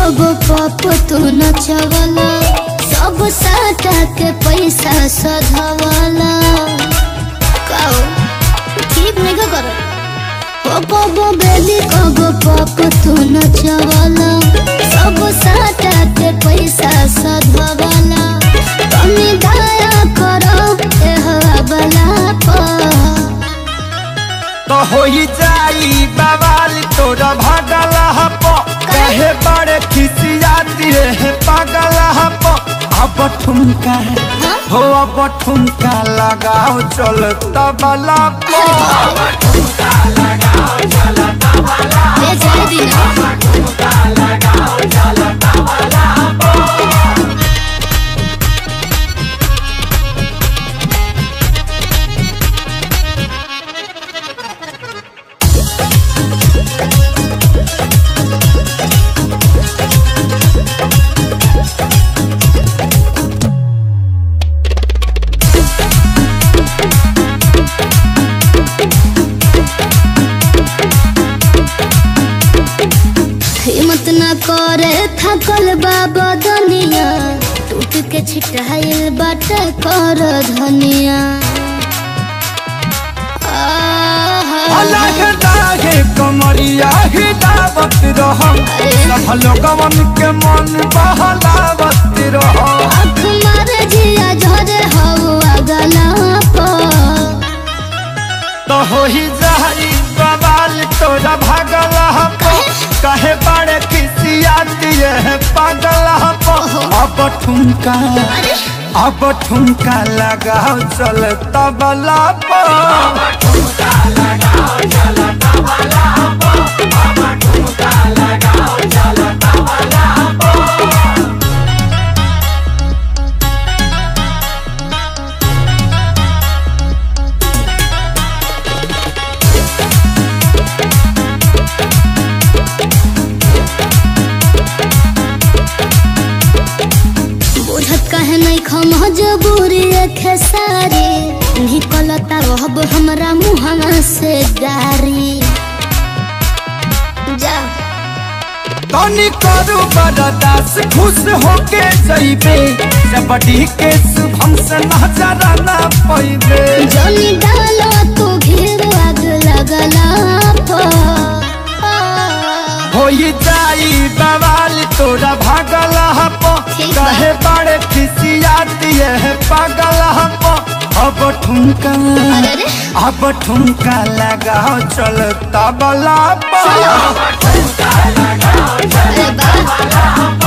कगो पप तू नचवला सब साटा के पैसा सधवला काओ ठीक नहीं कर कगो बेली कगो पप तू नचवला सब साटा के पैसा सधवला कमी दया करो ए हवाला पर तो होई जाई बवाल तोरा भागल हपो कहे बड़े खिसियाती रे पागल हपो अब ठुमका हो अब ठुमका लगाओ चल तबला पो अब ठुमका लगाओ चल तबला ले जाए दिन अब ठुमका लगाओ चल तबला पो हिम्मत न करे थकल बाबा दुनिया टूट के छिटाइल बाट कर धनिया अलग लागे कमरिया हिलावत रहो सब लोगवन के मन बहलावत रहो आँख मारे जिया झरे हो अगला पर तो होई जाई बवाल तोरा भागल हपो कहे बड़े खिसियाती है पागल हपो अब ठुमका लगाओ चल तबला पो अब ठुमका लगाओ चल तबला पो अब ठुमका लगाओ चल तबला पो कहे नहीं मजबूरी खेसारी निकलता रहब हमरा मुहवा से गारी जा तनी करू बरदास खुश होके जइबे जबड़ी के शुभम से नजर ना पइबे जनी डालो तू घेर आग लगला होई जाई बवाल तोरा भागल हपो कहे बड़े खिसियाती है पागल हपो अब ठुमका लगाओ चल तबला पर अब ठुमका लगाओ चल तबला